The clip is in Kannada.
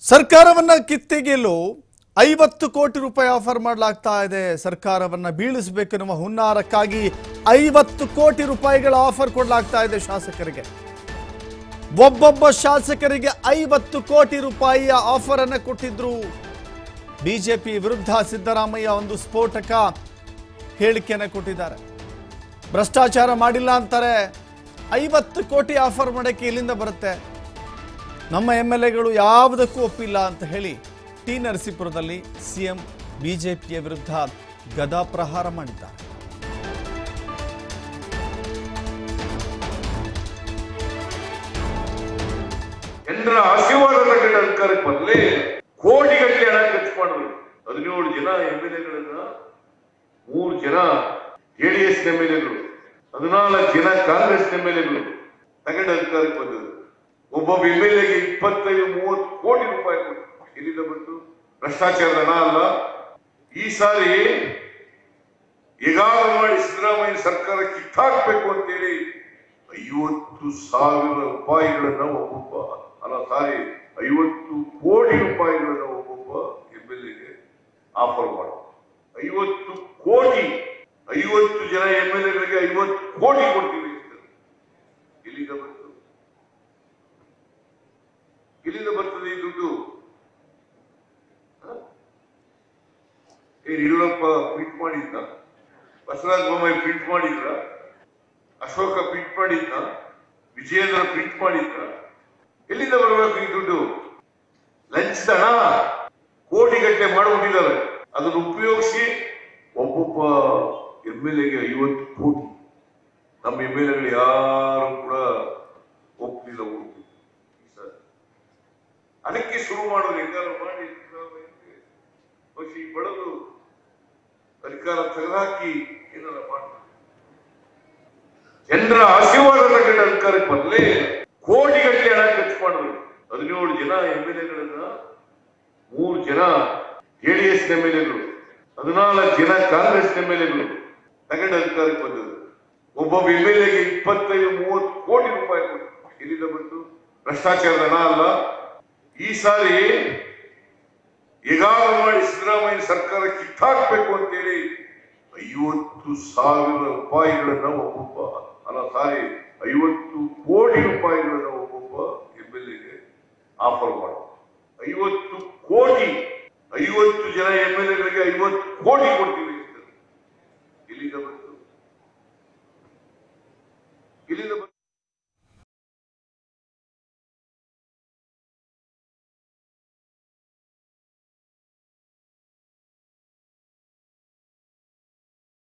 ಸರ್ಕಾರವನ್ನ ಕಿತ್ತೆಗೆಯಲು 50 ಕೋಟಿ ರೂಪಾಯಿ ಆಫರ್ ಮಾಡಲಾಗ್ತಾ ಇದೆ. ಸರ್ಕಾರವನ್ನ ಬೀಳಿಸಬೇಕೆನ್ನುವ ಹುನ್ನಾರಕ್ಕಾಗಿ 50 ಕೋಟಿ ರೂಪಾಯಿಗಳ ಆಫರ್ ಕೊಡಲಾಗ್ತಾ ಇದೆ ಶಾಸಕರಿಗೆ. ಒಬ್ಬೊಬ್ಬ ಶಾಸಕರಿಗೆ 50 ಕೋಟಿ ರೂಪಾಯಿಯ ಆಫರ್ ಅನ್ನು ಕೊಟ್ಟಿದ್ರು. ಬಿಜೆಪಿ ವಿರುದ್ಧ ಸಿದ್ದರಾಮಯ್ಯ ಒಂದು ಸ್ಫೋಟಕ ಹೇಳಿಕೆಯನ್ನು ಕೊಟ್ಟಿದ್ದಾರೆ. ಭ್ರಷ್ಟಾಚಾರ ಮಾಡಿಲ್ಲ ಅಂತಾರೆ. 50 ಕೋಟಿ ಆಫರ್ ಮಾಡಕ್ಕೆ ಇಲ್ಲಿಂದ ಬರುತ್ತೆ. ನಮ್ಮ ಎಂಎಲ್ಎಗಳು ಯಾವುದಕ್ಕೂ ಒಪ್ಪಿಲ್ಲ ಅಂತ ಹೇಳಿ ಟಿ ನರಸೀಪುರದಲ್ಲಿ ಸಿಎಂ ಬಿಜೆಪಿಯ ವಿರುದ್ಧ ಗದಾ ಪ್ರಹಾರ ಮಾಡಿದ್ದಾರೆ. ಜನರ ಆಶೀರ್ವಾದ ತಗೊಂಡು ಅಧಿಕಾರಕ್ಕೆ ಬಂದ್ಲೆ ಕೋಟಿಗಟ್ಟಲೆ ಹಣ ಖರ್ಚು ಮಾಡಿದ್ರು. 17 ಜನ ಎಂಎಲ್ಎಗಳನ್ನ, 3 ಜನ ಜೆಡಿಎಸ್ ಎಂಎಲ್ಎಗಳು, 14 ಜನ ಕಾಂಗ್ರೆಸ್ ಎಂಎಲ್ಎಗಳು ತಗೊಂಡು ಅಧಿಕಾರಕ್ಕೆ ಬಂದರು. ಒಬ್ಬೊಬ್ಬ ಎಂಎಲ್ಎಗೆ 25-30 ಕೋಟಿ ರೂಪಾಯಿ ಕೊಟ್ಟು ಇಲ್ಲಿಂದ ಬಂತು. ಭ್ರಷ್ಟಾಚಾರದ ಹಣ ಅಲ್ಲ. ಈ ಸಾರಿ ಈಗಾಗಲೇ ಮಾಡಿ ಸಿದ್ದರಾಮಯ್ಯ ಸರ್ಕಾರ ಕಿತ್ತಾಕ್ಬೇಕು ಅಂತೇಳಿ 50,000 ರೂಪಾಯಿಗಳನ್ನ ಒಬ್ಬೊಬ್ಬ 50 ಕೋಟಿ ರೂಪಾಯಿಗಳನ್ನ ಒಬ್ಬೊಬ್ಬ ಎಂಎಲ್ಎಗೆ ಆಫರ್ ಮಾಡ. 50 ಕೋಟಿ, 50 ಜನ ಎಂಎಲ್ಎಗಳಿಗೆ 50 ಕೋಟಿ ಕೊಡ್ತೀವಿ. ಇಲ್ಲಿಂದ ಬಂತು, ಇಲ್ಲಿಂದ ಬರ್ತದೆ ಈ ದುಡ್ಡು. ಯಡಿಯೂರಪ್ಪ ಪ್ರಿಂಟ್ ಮಾಡಿದ್ದ, ಬಸವರಾಜ ಬೊಮ್ಮಾಯಿ ಪ್ರಿಂಟ್ ಮಾಡಿದ್ರ, ಅಶೋಕ ಪ್ರಿಂಟ್ ಮಾಡಿದ್ದ, ವಿಜಯೇಂದ್ರ ಪ್ರಿಂಟ್ ಮಾಡಿದ್ರ? ಎಲ್ಲಿಂದ ಬರಬೇಕು ಈ ದುಡ್ಡು? ಲಂಚದ ಹಣ ಕೋಟಿಗಟ್ಟಲೆ ಮಾಡಿಬಿಟ್ಟಿದ್ದಾರೆ. ಅದನ್ನು ಉಪಯೋಗಿಸಿ ಒಬ್ಬೊಬ್ಬ ಎಂಎಲ್ಎಗೆ 50 ಕೋಟಿ. ನಮ್ಮ ಎಂಎಲ್ಎಗಳು ಯಾರು ಕೂಡ ಒಪ್ಪಿಲ್ಲ. ಅದಕ್ಕೆ ಶುರು ಮಾಡೋದು ಹೆಂಗಾರು ಮಾಡಿ ಬಡದು ಅಧಿಕಾರ ತೆಗೆದುಹಾಕಿ ಏನಾರ ಮಾಡ್ತಾರೆ. ಜನರ ಆಶೀರ್ವಾದ ತಗೊಂಡು ಅಧಿಕಾರಕ್ಕೆ ಬಂದ್ಲೆ ಕೋಟಿಗಟ್ಟಲೆ ಹಣ ಖರ್ಚು ಮಾಡಿದ್ರು. 17 ಜನ ಎಂಎಲ್ಎಗಳನ್ನ, 3 ಜನ ಜೆಡಿಎಸ್ ಎಂಎಲ್ಎಗಳು, 14 ಜನ ಕಾಂಗ್ರೆಸ್ ಎಂಎಲ್ಎಗಳು ತಗೊಂಡು ಅಧಿಕಾರಕ್ಕೆ ಬಂದರು. ಒಬ್ಬೊಬ್ಬ ಎಂಎಲ್ಎಗೆ 25-30 ಕೋಟಿ ರೂಪಾಯಿ ಕೊಟ್ಟು ಇಲ್ಲಿಂದ ಬಂತು. ಭ್ರಷ್ಟಾಚಾರದ ಹಣ ಅಲ್ಲ. ಈ ಸಾರಿ ಈಗಾಗಲೇ ಮಾಡಿ ಸಿದ್ದರಾಮಯ್ಯ ಸರ್ಕಾರ ಕಿತ್ತಾಕ್ಬೇಕು ಅಂತೇಳಿ 50,000 ರೂಪಾಯಿಗಳನ್ನ ಒಬ್ಬೊಬ್ಬ 50 ಕೋಟಿ ರೂಪಾಯಿಗಳನ್ನ ಒಬ್ಬೊಬ್ಬ ಎಂಎಲ್ಎಗೆ ಆಫರ್ ಮಾಡ. 50 ಕೋಟಿ, 50 ಜನ ಎಂಎಲ್ಎಗಳಿಗೆ 50 ಕೋಟಿ ಕೊಡ್ತೀವಿ. ಇಲ್ಲಿಂದ ಬಂತು, ಇಲ್ಲಿಂದ